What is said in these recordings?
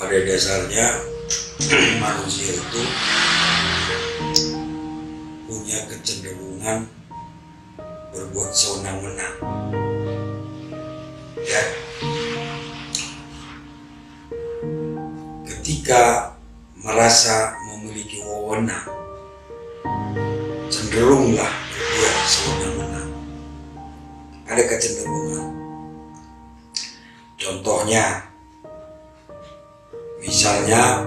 pada dasarnya manusia itu punya kecenderungan berbuat sewenang-wenang, ya. Ketika merasa memiliki wewenang, cenderunglah berbuat sewenang-wenang. Ada kecenderungan. Contohnya, misalnya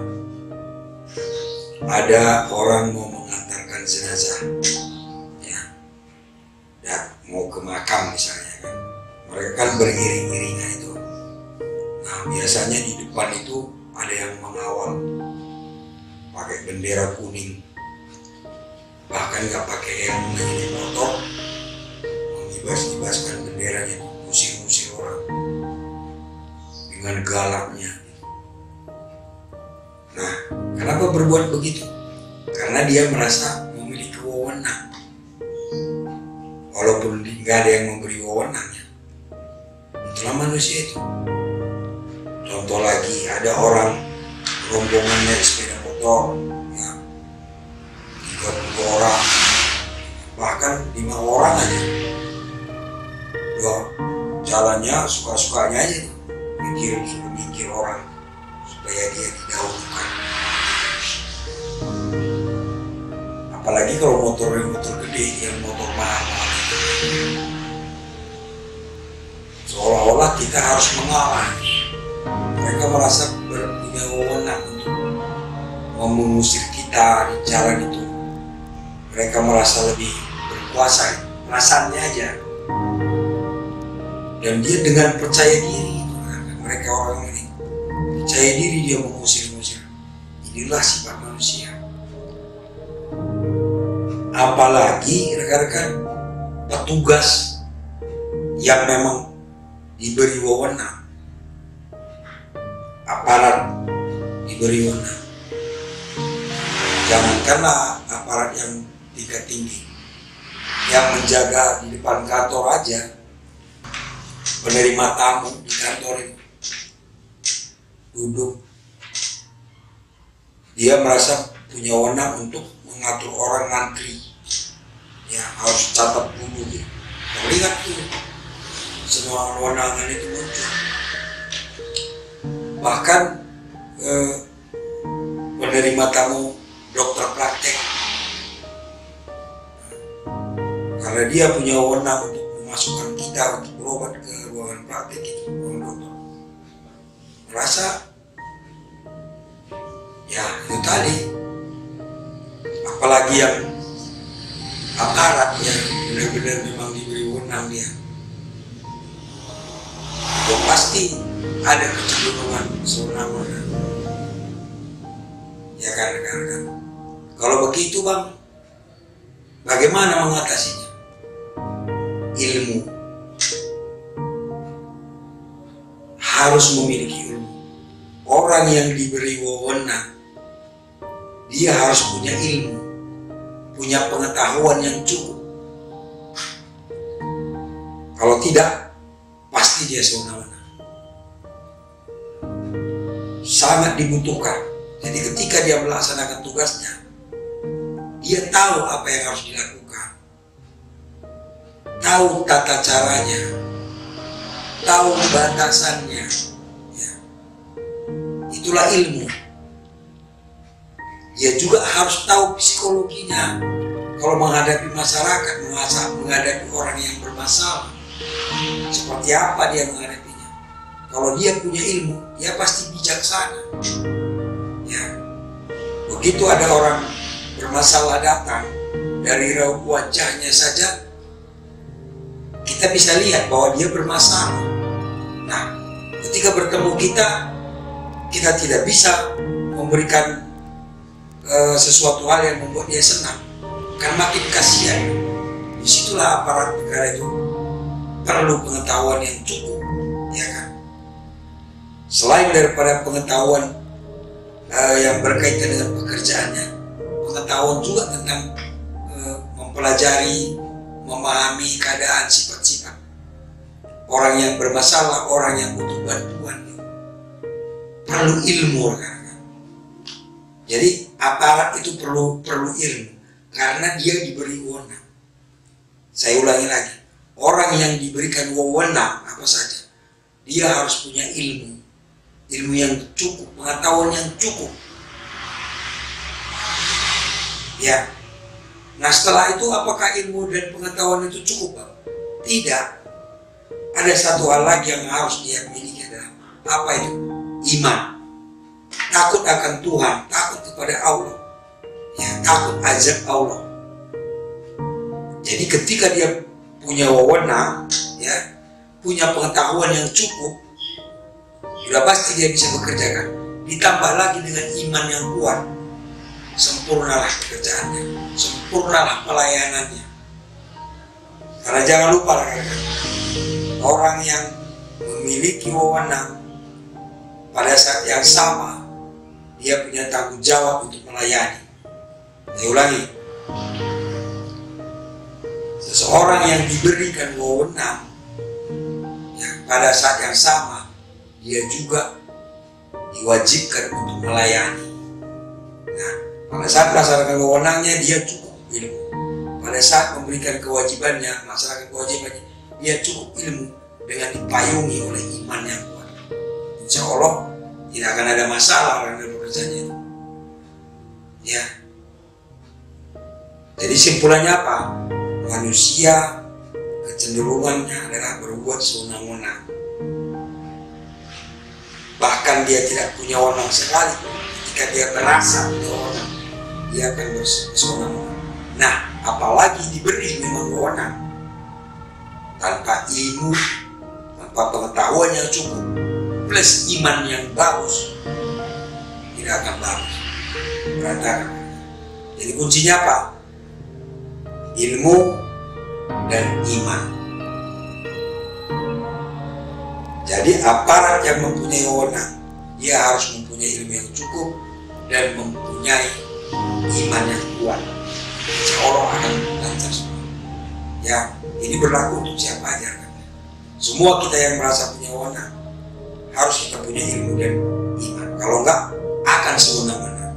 ada orang mau mengantarkan jenazah, ya, mau ke makam misalnya kan, mereka kan beriring-iringan itu. Nah, biasanya di depan itu ada yang mengawal, pakai bendera kuning, bahkan nggak pakai helm lagi di motor, mengibas-ibaskan benderanya, musir-musir orang dengan galaknya. Nah, kenapa berbuat begitu? Karena dia merasa memiliki wewenang, walaupun nggak ada yang memberi wewenangnya. Itulah manusia itu. Contoh lagi, ada orang rombongan naik sepeda motor, ya, 30 orang, bahkan 5 orang aja. Jalannya suka-sukanya aja, mikir orang supaya dia didahulukan. Apalagi kalau motor gede, yang motor mahal, seolah-olah kita harus mengalah. Mereka merasa punya wewenang untuk mengusir kita di jalan itu. Mereka merasa lebih berkuasa, perasaannya aja. Dan dia dengan percaya diri, mereka orang ini percaya diri, dia mengusir-usir. Inilah sifat manusia. Apalagi rekan-rekan petugas yang memang diberi wewenang, aparat diberi wewenang. Jangankanlah aparat yang tingkat tinggi, yang menjaga di depan kantor aja, penerima tamu di kantor itu duduk, dia merasa punya wewenang untuk mengatur orang ngantri, ya harus catat dulu gitu. Lihat tuh, semua wewenangan itu muncul. Bahkan penerima tamu dokter praktek, karena dia punya wewenang untuk memasukkan kita untuk berobat ke ruangan praktek itu, ruangan dokter, merasa ya itu tadi. Apalagi yang aparat yang benar-benar memang diberi wewenang, dia itu pasti ada kecenderungan sewenang-wenang, ya kan rekan-rekan. Kalau begitu bang, bagaimana mengatasinya? Ilmu, harus memiliki ilmu. Orang yang diberi wewenang, dia harus punya ilmu, punya pengetahuan yang cukup. Kalau tidak, pasti dia sewenang-wenang. Sangat dibutuhkan. Jadi ketika dia melaksanakan tugasnya, dia tahu apa yang harus dilakukan, tahu tata caranya, tahu batasannya, ya. Itulah ilmu. Dia juga harus tahu psikologinya. Kalau menghadapi masyarakat, menghadapi orang yang bermasalah, seperti apa dia menghadapinya. Kalau dia punya ilmu, dia pasti bijaksana, ya. Begitu ada orang bermasalah datang, dari raut wajahnya saja kita bisa lihat bahwa dia bermasalah. Nah, ketika bertemu kita tidak bisa memberikan sesuatu hal yang membuat dia senang, kan makin kasihan. Disitulah aparat negara itu perlu pengetahuan yang cukup, ya kan. Selain daripada pengetahuan yang berkaitan dengan pekerjaannya, pengetahuan juga tentang mempelajari, memahami keadaan, sifat-sifat orang yang bermasalah, orang yang butuh bantuan. perlu ilmu kan. Jadi aparat itu perlu ilmu karena dia diberi wewenang. Saya ulangi lagi, orang yang diberikan wewenang apa saja, dia harus punya ilmu yang cukup, pengetahuan yang cukup. Ya. Nah setelah itu apakah ilmu dan pengetahuan itu cukup, Pak? Tidak. Ada satu hal lagi yang harus dia miliki adalah apa itu? Iman. Takut akan Tuhan, takut kepada Allah. Ya, takut azab Allah. Jadi ketika dia punya wewenang, ya, punya pengetahuan yang cukup, sudah pasti dia bisa bekerja kan. Ditambah lagi dengan iman yang kuat, sempurnalah pekerjaannya, sempurnalah pelayanannya. Karena jangan lupa orang yang memiliki wewenang pada saat yang sama dia punya tanggung jawab untuk melayani. Saya ulangi, seseorang yang diberikan wewenang ya, pada saat yang sama dia juga diwajibkan untuk melayani. Nah, pada saat melaksanakan wewenangnya dia cukup ilmu. Pada saat memberikan kewajibannya, melaksanakan kewajibannya, dia cukup ilmu dengan dipayungi oleh iman yang kuat. Insya Allah tidak akan ada masalah dalam pekerjaannya itu. Ya. Jadi simpulannya apa? Manusia kecenderungannya adalah berbuat sewenang-wenang. Bahkan dia tidak punya wewenang sekali. Ketika dia merasa punya wewenang, dia akan bersewenang-wenang. Nah, apalagi diberi memang wewenang tanpa ilmu, tanpa pengetahuan yang cukup, plus iman yang bagus, tidak akan bagus, berantakan. Jadi kuncinya apa? Ilmu dan iman. Jadi aparat yang mempunyai wewenang, dia harus mempunyai ilmu yang cukup dan mempunyai iman yang kuat. Insya Allah akan lancar semua. Ya, ini berlaku untuk siapa aja kan? Semua kita yang merasa punya wewenang harus kita punya ilmu dan iman. Kalau enggak, akan sewenang-wenang.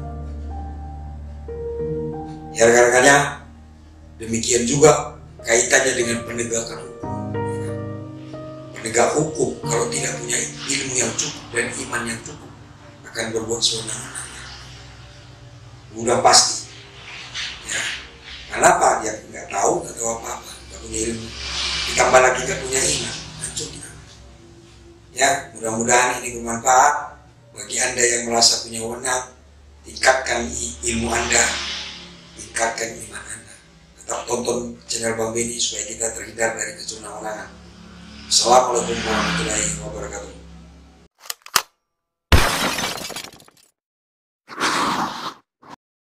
Ya rekan-rekannya, demikian juga kaitannya dengan penegakan hukum. Penegak hukum kalau tidak punya ilmu yang cukup dan iman yang cukup akan berbuat sewenang-wenang. Udah pasti. Ya. Kenapa? Dia nggak tahu apa-apa, nggak punya ilmu. Ditambah lagi nggak punya iman, hancur kita. Ya, mudah-mudahan ini bermanfaat bagi Anda yang merasa punya wewenang. Tingkatkan ilmu Anda, tingkatkan iman Anda. Tetap tonton channel Bang Benny supaya kita terhindar dari kecenderungan. Assalamualaikum warahmatullahi wabarakatuh.